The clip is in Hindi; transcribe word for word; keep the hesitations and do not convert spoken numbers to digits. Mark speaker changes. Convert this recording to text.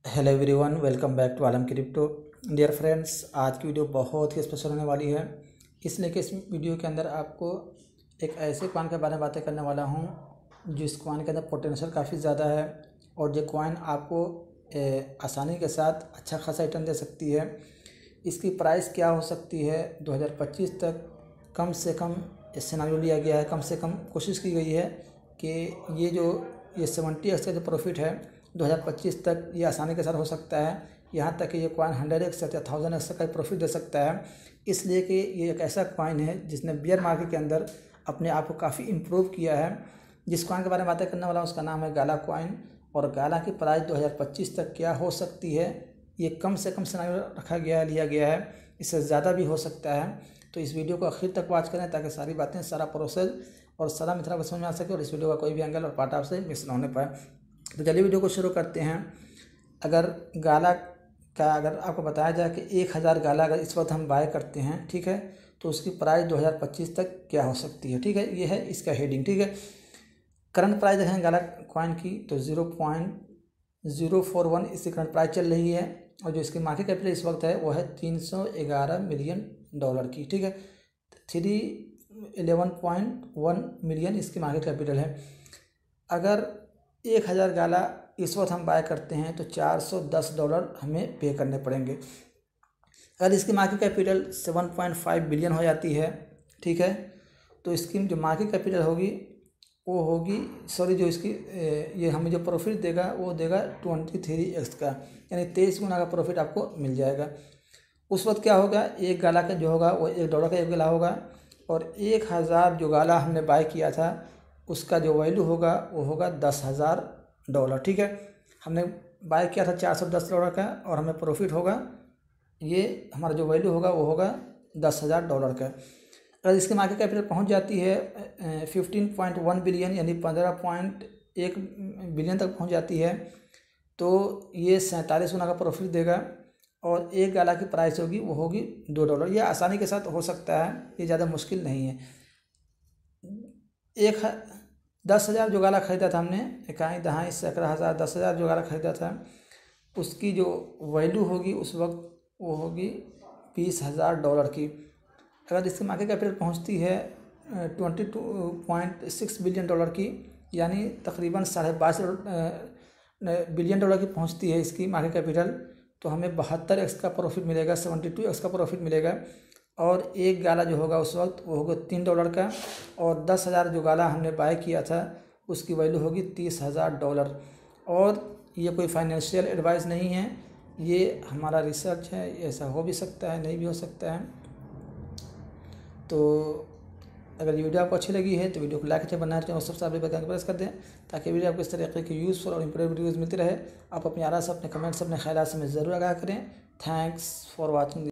Speaker 1: Hello everyone, welcome back to Alam crypto. Dear friends, आज की वीडियो बहुत ही स्पेशल होने वाली है, इसलिए कि इस वीडियो के अंदर आपको एक ऐसे कॉइन के बारे में बातें करने वाला हूं जिस कॉइन के अंदर पोटेंशियल काफ़ी ज़्यादा है और जो कॉइन आपको ए, आसानी के साथ अच्छा खासा रिटर्न दे सकती है। इसकी प्राइस क्या हो सकती है दो हज़ार पच्चीस तक, कम से कम सिनेरियो लिया गया है, कम से कम कोशिश की गई है कि ये जो ये सेवेंटी एक्स का जो प्रॉफिट है दो हज़ार पच्चीस तक ये आसानी के साथ हो सकता है। यहाँ तक कि ये कॉइन हंड्रेड एक्स या थाउजेंड एक्स का प्रॉफिट दे सकता है, इसलिए कि ये एक ऐसा कॉइन है जिसने बियर मार्केट के अंदर अपने आप को काफ़ी इम्प्रूव किया है। जिस कॉइन के बारे में बातें करने वाला हूँ उसका नाम है गाला कॉइन, और गाला की प्राइस दो हज़ार पच्चीस तक क्या हो सकती है ये कम से कम सिनेरियो रखा गया है, लिया गया है, इससे ज़्यादा भी हो सकता है। तो इस वीडियो को आखिर तक वॉच करें ताकि सारी बातें, सारा प्रोसेस और सारा मित्रा को समझ में आ सके और इस वीडियो का कोई भी एंगल और पार्ट आपसे मिस ना होने पाए। तो चलिए वीडियो को शुरू करते हैं। अगर गाला का अगर आपको बताया जाए कि एक हज़ार गाला अगर इस वक्त हम बाय करते हैं, ठीक है, तो उसकी प्राइस दो हज़ार पच्चीस तक क्या हो सकती है, ठीक है। ये है इसका हेडिंग, ठीक है। करंट प्राइस देखें गाला कॉइन की तो zero point zero four one इसकी करंट प्राइस चल रही है, और जो इसकी मार्केट कैपिटल इस वक्त है वो है तीन सौ ग्यारह मिलियन डॉलर की, ठीक है। Three eleven point one million इसकी मार्केट कैपिटल है। अगर एक हज़ार गाला इस वक्त हम बाय करते हैं तो चार सौ दस डॉलर हमें पे करने पड़ेंगे। अगर इसकी market capital seven point five billion हो जाती है, ठीक है, तो इसकी जो मार्केट कैपिटल होगी वो होगी सॉरी जो इसकी ये हमें जो प्रॉफिट देगा वो देगा ट्वेंटी थ्री एक्स का, यानी तेईस गुना का प्रॉफिट आपको मिल जाएगा। उस वक्त क्या होगा, एक गाला का जो होगा वो एक डॉलर का एक गाला होगा, और एक हज़ार जो गाला हमने बाय किया था उसका जो वैल्यू होगा वो होगा दस हज़ार डॉलर, ठीक है। हमने बाय किया था चार सौ दस डॉलर का और हमें प्रॉफिट होगा, ये हमारा जो वैल्यू होगा वो होगा दस हज़ार डॉलर का। अगर इसकी मार्केट कैपिटल पहुंच जाती है फिफ्टीन पॉइंट वन बिलियन यानी पंद्रह पॉइंट एक बिलियन तक पहुंच जाती है, तो ये सैंतालीस गुना का प्रॉफिट देगा, और एक गाला की प्राइस होगी वो होगी दो डॉलर। यह आसानी के साथ हो सकता है, ये ज़्यादा मुश्किल नहीं है। एक दस हज़ार जो गाला ख़रीदा था हमने, इकाई दहाई सैकड़ा हज़ार दस हज़ार जो गाला ख़रीदा था उसकी जो वैल्यू होगी उस वक्त वो होगी बीस हज़ार डॉलर की। अगर इसकी मार्केट कैपिटल पहुंचती है twenty two point six billion dollar की, यानी तकरीबन साढ़े बाईस बिलियन डॉलर की पहुंचती है इसकी मार्केट कैपिटल, तो हमें बहत्तर एक्स का प्रॉफिट मिलेगा, सेवेंटी टू एक्स का प्रॉफिट मिलेगा। और एक गाला जो होगा उस वक्त वो होगा तीन डॉलर का, और दस हज़ार जो गाला हमने बाय किया था उसकी वैल्यू होगी तीस हज़ार डॉलर। और ये कोई फाइनेंशियल एडवाइस नहीं है, ये हमारा रिसर्च है, ऐसा हो भी सकता है नहीं भी हो सकता है। तो अगर ये वीडियो आपको अच्छी लगी है तो वीडियो को लाइक करके बनाए, चैनल सब्सक्राइब करके प्रेस कर दें ताकि वीडियो आपको इस तरीके की यूज़फुल और इंप्रूव वीडियोज़ मिलती रहे। आप अपने आरा से, अपने कमेंट्स, अपने ख्याल से हमें ज़रूर आगाह करें। Thanks for watching.